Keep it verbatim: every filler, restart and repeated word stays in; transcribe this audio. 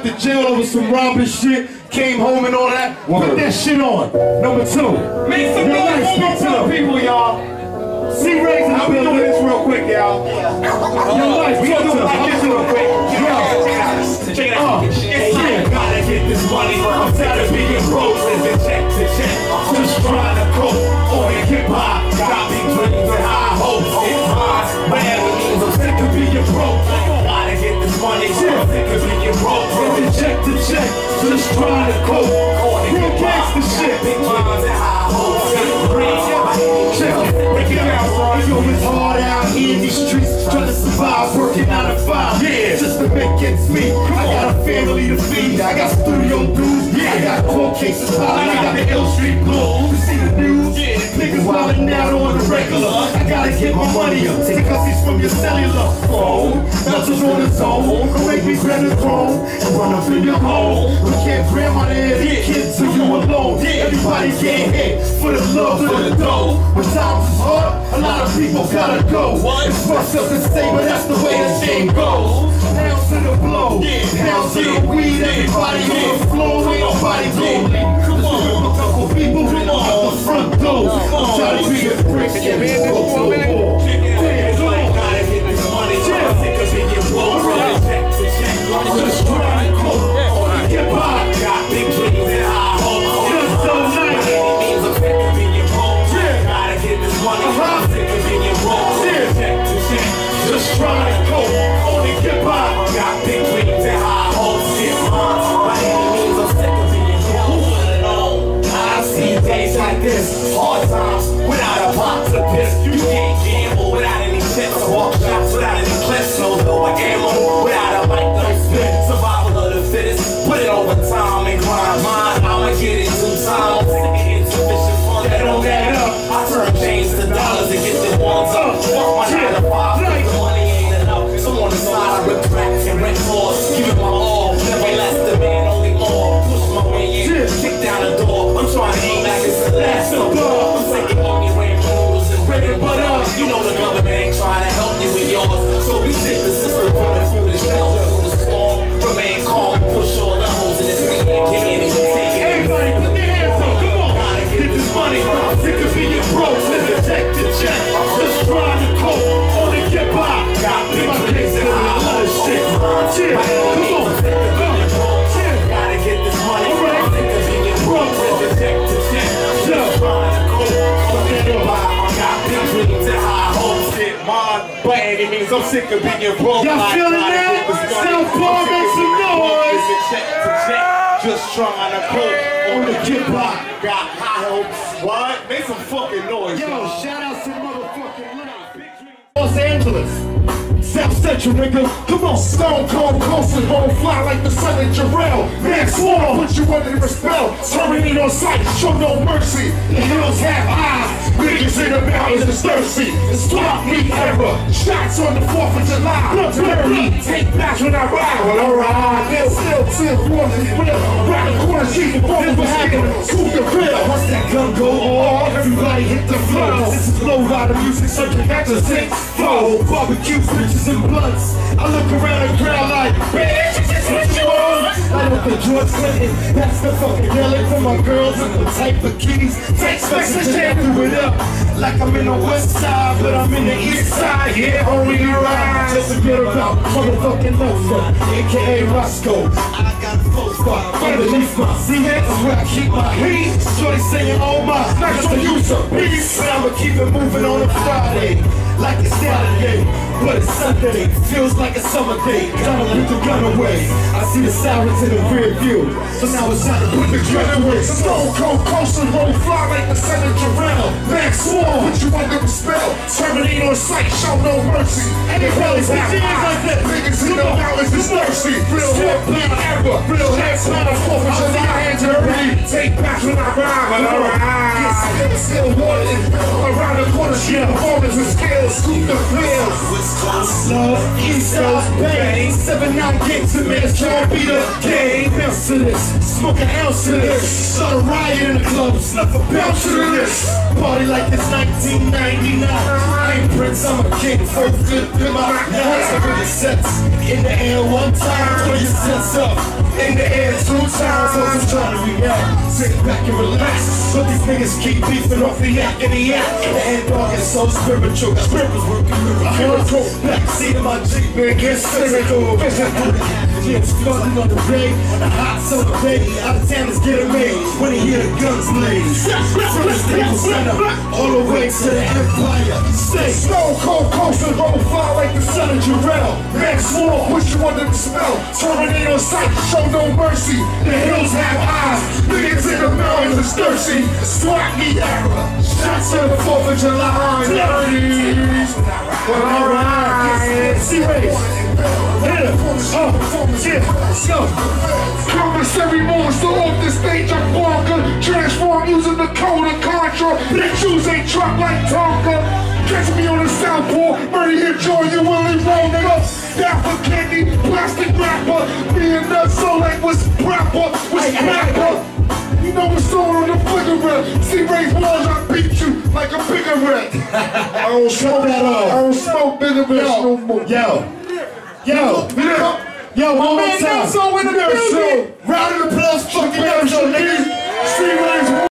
left the jail over some robbing shit, came home and all that. Put that shit on. Number two. Make some noise for my fellow people, y'all. See Ray's in the building. I'll be doing this real quick, y'all. Your life, we gonna do it like this real quick. Check it out. It's like, gotta get this money. I'm tired of being broke, living check to check. Just trying to cope. Only hip hop got me dreams and high hopes. It's hard, whatever means. I'm sick of being broke. Gotta get this money. I'm sick of being broke. Living check to check. Just trying to cope. Real gangsta shit. Big dreams and high hopes. Check it. Break it down, bro. You know it's hard out here in these streets, trying to survive, working out of five. Yeah, just to make ends meet. I got a family to feed. I got studio dudes. Yeah, I got court cases filing. I got the L Street Blues. You see the news? Yeah, niggas wildin' out on the regular. I gotta get my money up. Take a piece from your cellular phone. Nothing's on its own. Don't make me grab the throne and run up in your home. We can't grandma there, kids, so you alone. Everybody getting hit for the love, for the dough. When times is hard, a lot of people gotta go. It's fucked up to say, but that's the way the game goes. Pounds to the blow, pounds to the weed. Everybody on the floor, ain't nobody gon' leave. Come on, a couple people out the front door. I'm trying to be a brick and man, go to the wall. Gotta get this money. I'm sick of being broke. Check to check. I'm just trying to cope. Hip hop got big dreams and high hopes. Just so nice. Means I'm sick of being broke. Gotta get this money. I'm sick of being broke. Check to check. Just trying to cope. Only hip hop got big dreams and high hopes. By any means, I'm sick of being broke. I see days like this, hard times without a box of piss. You can't gamble without any chips, walk shots without any clips. No, no, I gamble without a mic, no spit. Survival of the fittest. Put it over time and grind mine. I'ma get it two times. Insufficient funds that don't add up. I turn chains to dollars and get the ones up. Fuck my nine to five, the money ain't enough. So on the side, I rip cracks and rent floors. Give it my all, never less the man, only more. Push my way in, kick down the door. I'm trying to aim like it's the last of all. I'm taking all your rain noodles and bread and butter. You know the government ain't trying to help you with yours. So we take the system running through the shells, through the storm. Remain calm, push all the holes in this thing and get in and take it. Everybody put their hands up, come on. Gotta get this money. I'm sick of being broke, living check to check. Just trying to cope, only get by. Got big dreams and a lot of shit. Chill, come on, come on. Gotta get this money. I'm sick of being broke, living check to check. Just trying to cope, only get by. Got big dreams and high hopes. Get mine by any means. I'm sick of being broke. Y'all feeling that? Southpaw, make some noise. Check to check. Just trying to cope on the hip hop. Got high hopes. What? Make some fucking noise. Yo, shout out to motherfucking Los Angeles. South Central, nigga. Come on. Stone cold, coasting, gon' fly like the sun in Jarrell. Max War, put you under the spell. Terminating on sight, show no mercy. The hills have eyes. Niggas in the mountains is thirsty. It's swamp meat era. Shots on the fourth of July. Blood dirty. Take back when I ride. Well, alright. They'll still till warning. Round the corner, she's the ball for having scoop the grill. Once that gun go off, everybody hit the floor. This is low rider music, circuit back to six flow. Barbecues, bitches, and blunts. I look around the crowd like, bitch, just what you want. I look at George Clinton. That's the fucking yelling for my girls and the type of keys. Text message and do it up. Like I'm in the west side, but I'm in the east side. Yeah, only the ride. Just forget about motherfucking NUTSO, A K A Roscoe. I got a full spot underneath my seat. That's where I keep my heat. Shorty saying, oh my, not to use a beast. But I'ma keep it moving on a Friday. Like it's Saturday, but it's Sunday. Feels like a summer day. Gotta put the gun away. I see the sirens in the rear view, so now it's time to put the gun away. Stone cold coasting, roll fly like the sun in Jarrell. Max War, put you under the spell. Terminate on sight, show no mercy. And the bellies have eyes. Niggas in the mountains is thirsty. Real head plan ever. Real head plan of fourth of July and dirty. Take back when I rhyme. Alright. Yes, still wanted. Around the corner, shit, performance with skills. Scoop the fields. Love, East Coast, Bay. seven nine gigs to man, trying to be the game. Bounce to this, smoke an ounce of this. Start a riot in the club, snuff a bounce to this. Party like it's nineteen ninety-nine. I ain't Prince, I'm a king. First good in my hands. I really sets in the air one time. Throw your sense up. in the air two times. So I'm trying to react, sit back and relax. But these niggas keep beefing off the yak and the yak. The head dog is so spiritual, scribbles working miracles. Back seat of my Jeep, man, get cynical. Yeah, it's flooding on the bay, on the hot summer day. Out of town is getting made when they hear the guns blaze. From the Staples Center, all the way to the Empire State. Stone cold coaster, roll fly like the son of Jarrell. Max War, push you under the spell. Terminator sight, show no mercy. The hills have eyes, niggas in the mountains is thirsty. Swat me era, shots to the fourth of July. Dirties. Well, alright, C-Race. Hit it. Oh, yeah, let's go. Commissary monster off the stage, I'm Blanca. Transform using the code of Contra. Bitches ain't truck like Tonka. Catch me on the southpaw, murder hit joy, you really rolled it up. Down for candy, plastic rapper. Me and NUTSO like what's proper, what's rapper. You know what's on the cigarette. C-Race walls, I beat you like a cigarette. I don't smoke that off. I don't smoke cigarettes no more. Yo. Yo, Yeah. yo, one more Man, time. NUTSO in the building. Round of applause, fucking NUTSO, niggas. C-Race.